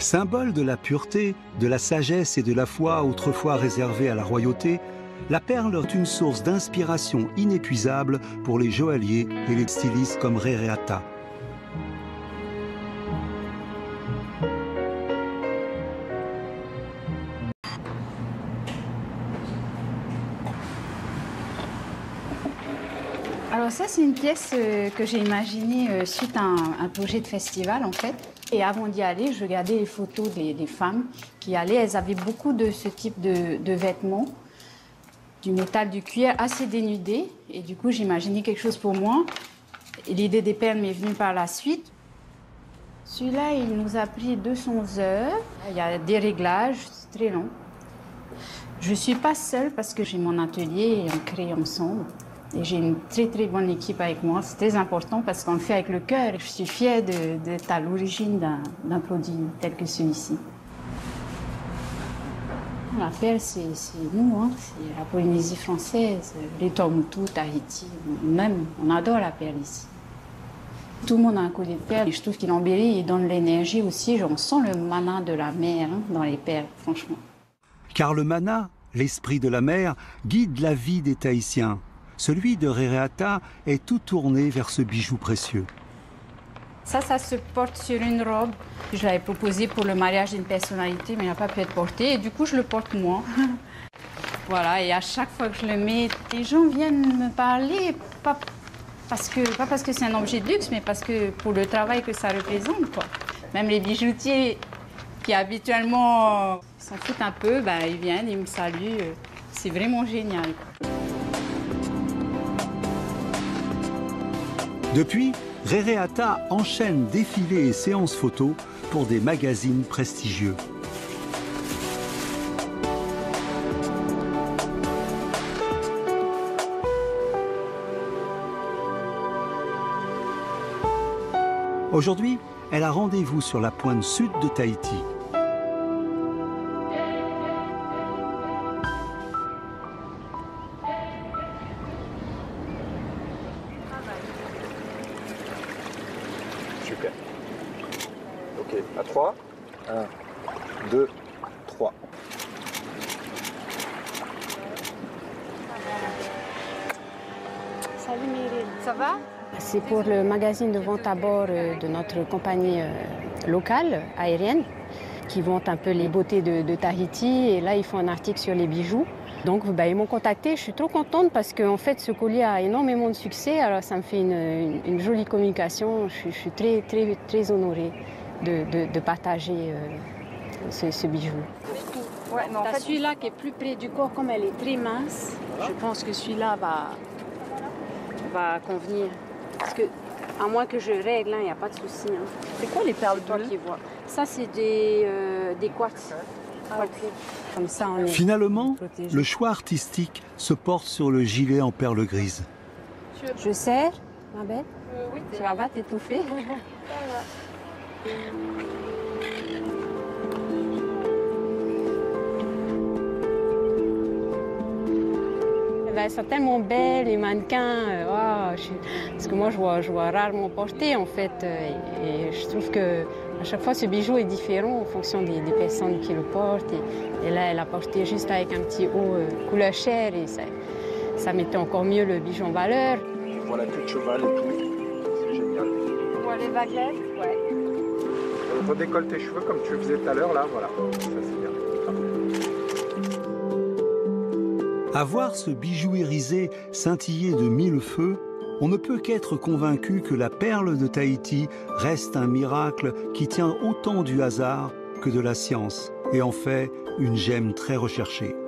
Symbole de la pureté, de la sagesse et de la foi autrefois réservée à la royauté, la perle est une source d'inspiration inépuisable pour les joailliers et les stylistes comme Rereata. Alors ça, c'est une pièce que j'ai imaginée suite à un projet de festival, en fait. Et avant d'y aller, je regardais les photos des femmes qui allaient. Elles avaient beaucoup de ce type de vêtements, du métal, du cuir, assez dénudé. Et du coup, j'imaginais quelque chose pour moi. Et l'idée des perles m'est venue par la suite. Celui-là, il nous a pris 200 heures. Il y a des réglages, c'est très long. Je ne suis pas seule parce que j'ai mon atelier et on crée ensemble. Et j'ai une très très bonne équipe avec moi. C'est très important parce qu'on le fait avec le cœur. Je suis fière d'être à l'origine d'un produit tel que celui-ci. La perle, c'est nous, hein. C'est la Polynésie française, les Tuamotu, Tahiti. Même, on adore la perle ici. Tout le monde a un collier de perles et je trouve qu'il embellit et donne l'énergie aussi. On sent le mana de la mer dans les perles, franchement. Car le mana, l'esprit de la mer, guide la vie des Tahitiens. Celui de Rereata est tout tourné vers ce bijou précieux. Ça se porte sur une robe. Je l'avais proposé pour le mariage d'une personnalité, mais il n'a pas pu être porté. Et du coup, je le porte moi. Voilà, et à chaque fois que je le mets, les gens viennent me parler, pas parce que c'est un objet de luxe, mais parce que pour le travail que ça représente, quoi. Même les bijoutiers qui habituellement s'en foutent un peu, ils viennent, ils me saluent. C'est vraiment génial, quoi. Depuis, Rereata enchaîne défilés et séances photos pour des magazines prestigieux. Aujourd'hui, elle a rendez-vous sur la pointe sud de Tahiti. Super. Ok, à 3. 1, 2, 3. Salut Myriam, ça va? C'est pour le magazine de vente à bord de notre compagnie locale, aérienne, qui vante un peu les beautés de Tahiti. Et là, ils font un article sur les bijoux. Donc, ils m'ont contactée. Je suis trop contente parce qu'en fait, ce collier a énormément de succès. Alors, ça me fait une jolie communication. Je suis très, très, très honorée de partager ce bijou. Ouais, mais en fait, celui-là qui est plus près du corps, comme elle est très mince, je pense que celui-là va convenir. Parce que, à moins que je règle, il n'y a pas de souci. Hein. C'est quoi les perles bleues? Qui vois. Ça, c'est des quartz. Ah, okay. Comme ça, on est Finalement, protégé. le choix artistique se porte sur le gilet en perles grises. Je serre, ma belle? Oui. Tu vas pas t'étouffer? Elles sont tellement belles, les mannequins. Parce que moi, je vois rarement porter, en fait. Et je trouve que à chaque fois, ce bijou est différent en fonction des personnes qui le portent. Et là, elle a porté juste avec un petit haut couleur chair et ça mettait encore mieux le bijou en valeur. On voit la queue de cheval et tout. C'est génial. On voit les vaguelettes, ouais. Redécolle tes cheveux comme tu le faisais tout à l'heure, là, voilà. Ça, c'est bien. À voir ce bijou irisé scintiller de mille feux, on ne peut qu'être convaincu que la perle de Tahiti reste un miracle qui tient autant du hasard que de la science et en fait une gemme très recherchée.